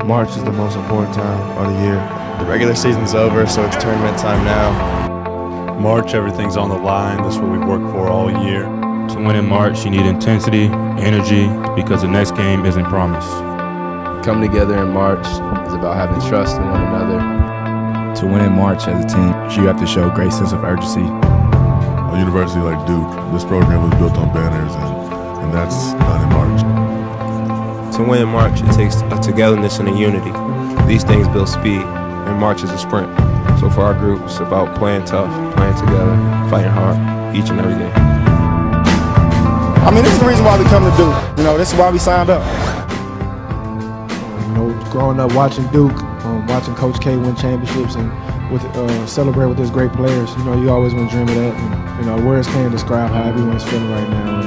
March is the most important time of the year. The regular season's over, so it's tournament time now. March, everything's on the line. That's what we work for all year. To win in March, you need intensity, energy, because the next game isn't promised. Coming together in March is about having trust in one another. To win in March as a team, you have to show a great sense of urgency. A university like Duke, this program was built on banners, and that's done in March. To win in March, it takes a togetherness and a unity. These things build speed, and March is a sprint. So for our group, it's about playing tough, playing together, fighting hard, each and every day. I mean, this is the reason why we come to Duke. You know, this is why we signed up. You know, growing up watching Duke, watching Coach K win championships and celebrate with his great players, you know, you always want to dream of that. And, you know, words can't describe how everyone's feeling right now.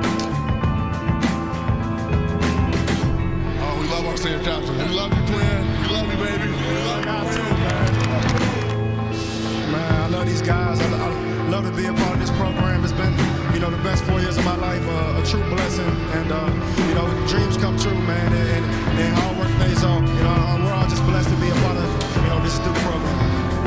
Oh, we love our senior captain. We love you, Glenn. We love you, baby. We love you too, man. Man, I love these guys. I love to be a part of this program. It's been, you know, the best 4 years of my life, a true blessing, and you know, dreams come true, man, and hard work pays off. You know, we're all just blessed to be a part of, you know, this Duke program.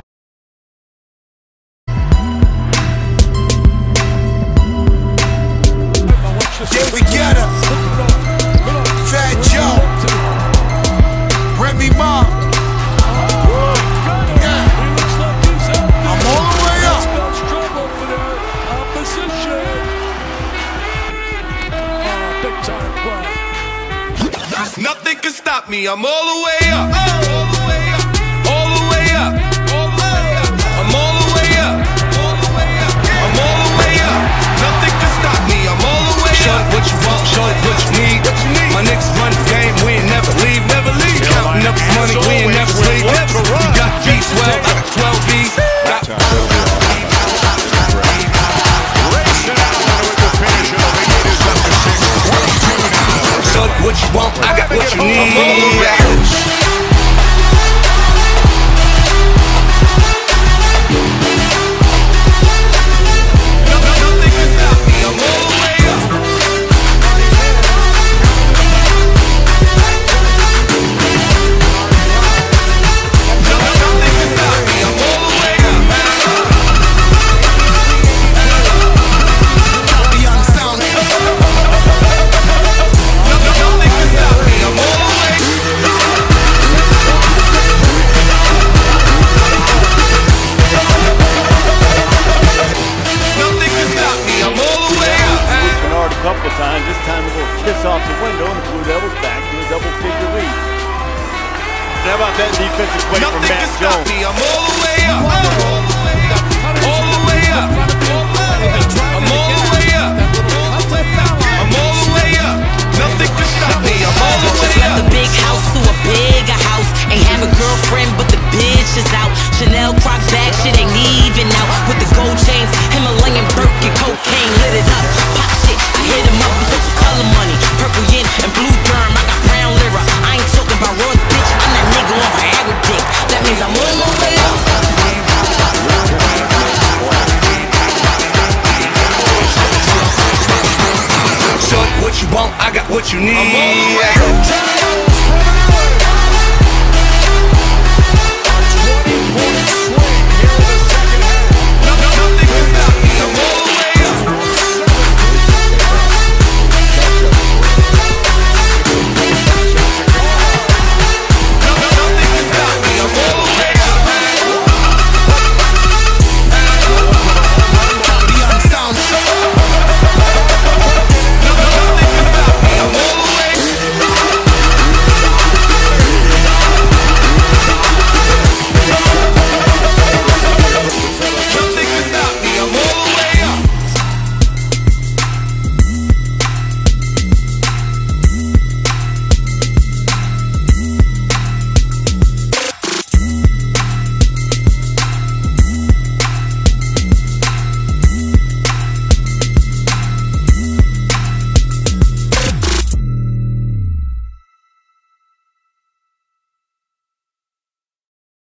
Yeah, we get her. Fat Joe, Remy Ma. Nothing can stop me, I'm all the way up. All the way up. All the way up. I'm all the way up. I'm all the way up. Nothing can stop me, I'm all the way up. Show it what you want, show it what you need. My niggas run the game, we ain't never leave, never leave. Counting up this money, we ain't never sleep. You got V12, I got 12 V's. What you want, I got what you need. Couple times, this time a little kiss off the window, and the Blue Devils back to a double-figure lead. How about that defensive play from Matt Jones? I'm all the way up. All the way up. I'm all the way up. I'm all the way up. Nothing can stop me. I'm all the way up. Left a big house to a bigger house. Ain't have a girlfriend, but the bitch is out. Chanel croc bag, shit ain't even out. With the gold chains, Himalayan Birkin, cocaine lit it up. Pop shit, I hit him up, we took the color money. Purple yin and blue germ, I got brown lira. I ain't talking about Ross, bitch, I'm that nigga on Viagra dick. That means I'm on my way up. Shorty, what you want, I got what you need.